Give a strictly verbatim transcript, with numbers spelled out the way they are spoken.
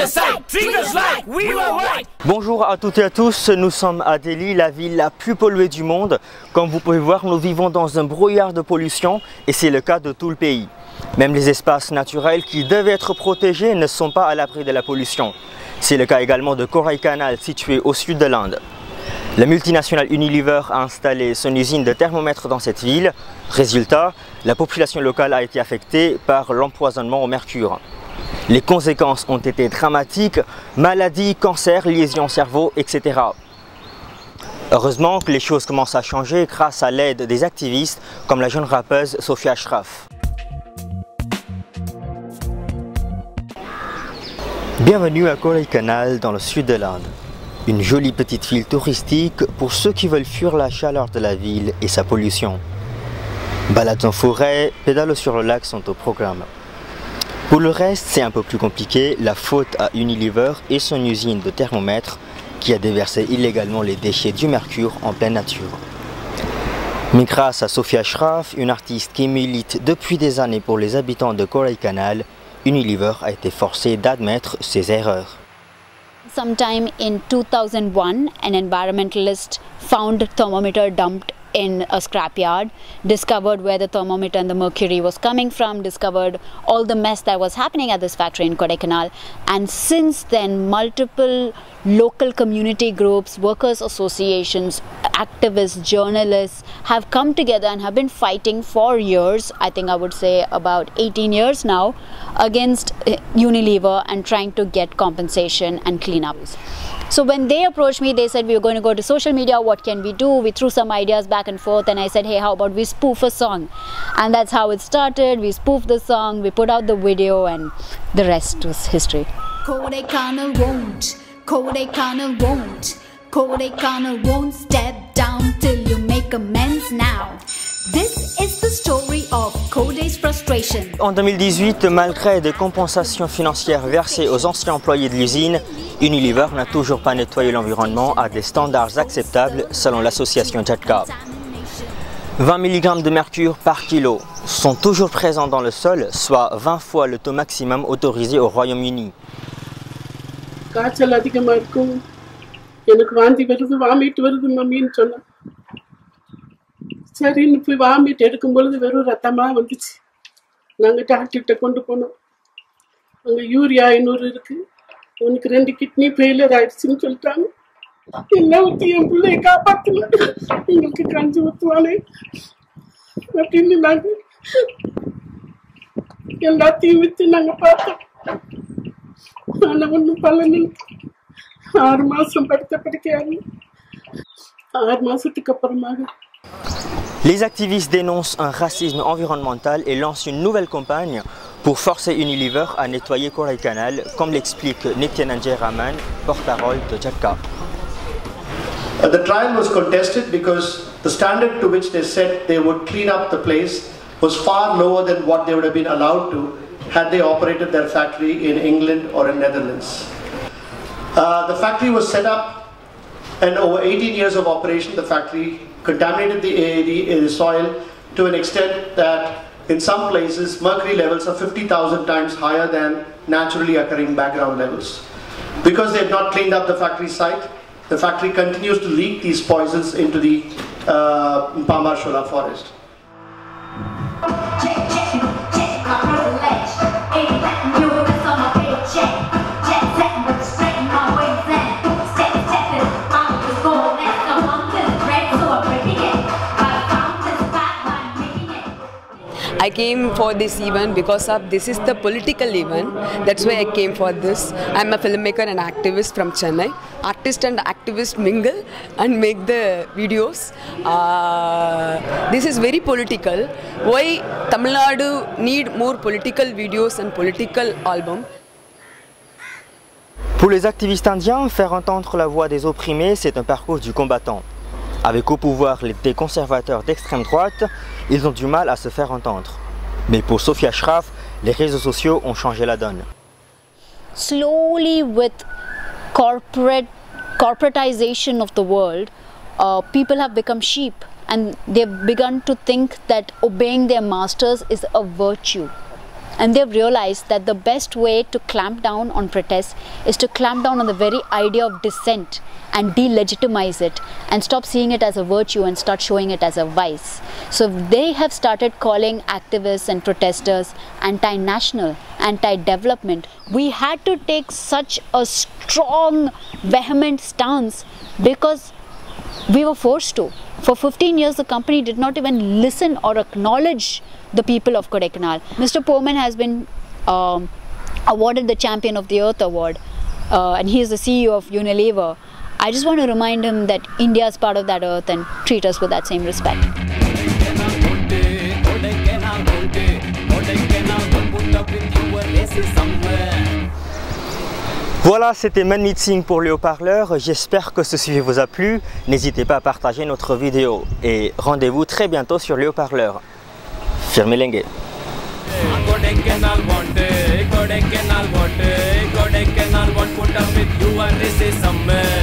Bonjour à toutes et à tous, nous sommes à Delhi, la ville la plus polluée du monde. Comme vous pouvez voir, nous vivons dans un brouillard de pollution et c'est le cas de tout le pays. Même les espaces naturels qui devaient être protégés ne sont pas à l'abri de la pollution. C'est le cas également de Kodaikanal, situé au sud de l'Inde. La multinationale Unilever a installé son usine de thermomètres dans cette ville. Résultat, la population locale a été affectée par l'empoisonnement au mercure. Les conséquences ont été dramatiques, maladies, cancers, lésions au cerveau, et cetera. Heureusement que les choses commencent à changer grâce à l'aide des activistes comme la jeune rappeuse Sofia Ashraf. Bienvenue à Kodaikanal dans le sud de l'Inde. Une jolie petite ville touristique pour ceux qui veulent fuir la chaleur de la ville et sa pollution. Balades en forêt, pédales sur le lac sont au programme. Pour le reste, c'est un peu plus compliqué, la faute à Unilever et son usine de thermomètres qui a déversé illégalement les déchets du mercure en pleine nature. Mais grâce à Sofia Ashraf, une artiste qui milite depuis des années pour les habitants de Kodaikanal, Unilever a été forcé d'admettre ses erreurs. Sometime in two thousand one, an environmentalist found a thermometer dumped in a scrapyard, discovered where the thermometer and the mercury was coming from, discovered all the mess that was happening at this factory in Kodaikanal. And since then, multiple local community groups, workers' associations, activists, journalists have come together and have been fighting for years, I think I would say about eighteen years now, against Unilever and trying to get compensation and cleanups. So when they approached me, they said, we were going to go to social media, what can we do? We threw some ideas back and forth and I said, hey, how about we spoof a song? And that's how it started. We spoofed the song, we put out the video, and the rest was history. Kodaikanal won't, Kodaikanal won't, Kodaikanal won't step down till you make amends now. This is the story of Kodai's frustration. En deux mille dix-huit, malgré des compensations financières versées aux anciens employés de l'usine, Unilever n'a toujours pas nettoyé l'environnement à des standards acceptables selon l'association Jhatka. vingt milligrammes de mercure par kilo sont toujours présents dans le sol, soit vingt fois le taux maximum autorisé au Royaume-Uni. சரின்னு போய் vomit எடுக்கும் பொழுது வெறும் ரத்தமா வந்துச்சு. நாங்கள் டாக்டர்கிட்ட கொண்டு போனோம். அங்கே யூரியா ஐநூறு இருக்கு, உனக்கு ரெண்டு கிட்னி ஃபெயிலியர் ஆயிடுச்சுன்னு சொல்லிட்டாங்க. என்ன ஊற்றி என் பிள்ளைய காப்பாற்றல, உங்களுக்கு கஞ்சி ஊற்றுவானே அப்படின்னு நாங்கள் எல்லாத்தையும் விற்று நாங்கள் பார்த்தோம். ஆனால் ஒன்றும் பலனில்லை. ஆறு மாதம் படுத்த படுக்கையாங்க. ஆறு மாதத்துக்கு அப்புறமாக Les activistes dénoncent un racisme environnemental et lancent une nouvelle campagne pour forcer Unilever à nettoyer Kodaikanal, comme l'explique Nityananjay Raman, porte-parole de Jhatka. Uh, the trial was contested because the standard to which they said they would clean up the place was far lower than what they would have been allowed to had they operated their factory in England or in Netherlands. Uh, the factory was set up, and over eighteen years of operation, the factory contaminated the air, the soil to an extent that in some places mercury levels are fifty thousand times higher than naturally occurring background levels. Because they have not cleaned up the factory site, the factory continues to leak these poisons into the uh, Pambarshola forest. I came for this event because of this is the political event. That's why I came for this. I'm a filmmaker and activist from Chennai. Artist and activist mingle and make the videos. Uh, this is very political. Why Tamil Nadu need more political videos and political album? Pour les activistes indiens, faire entendre la voix des opprimés, c'est un parcours du combattant. Avec au pouvoir les conservateurs d'extrême droite, ils ont du mal à se faire entendre. Mais pour Sofia Ashraf, les réseaux sociaux ont changé la donne. Slowly, with corporate corporatization of the world, uh, people have become sheep, and they've begun to think that obeying their masters is a virtue. and they've realized that the best way to clamp down on protests is to clamp down on the very idea of dissent and delegitimize it and stop seeing it as a virtue and start showing it as a vice. So they have started calling activists and protesters anti-national, anti-development. We had to take such a strong, vehement stance because we were forced to. For fifteen years, the company did not even listen or acknowledge the people of Kodaikanal. Mister Pourman has been um, awarded the Champion of the Earth Award, uh, and he is the C E O of Unilever. I just want to remind him that India is part of that earth and treat us with that same respect. Voilà, c'était Man Meeting pour le haut-parleur. J'espère que ce sujet vous a plu. N'hésitez pas à partager notre vidéo et rendez-vous très bientôt sur le haut-parleur. Firmelengue. Kodaikanal want, Kodaikanal want, Kodaikanal want put up with you and racism.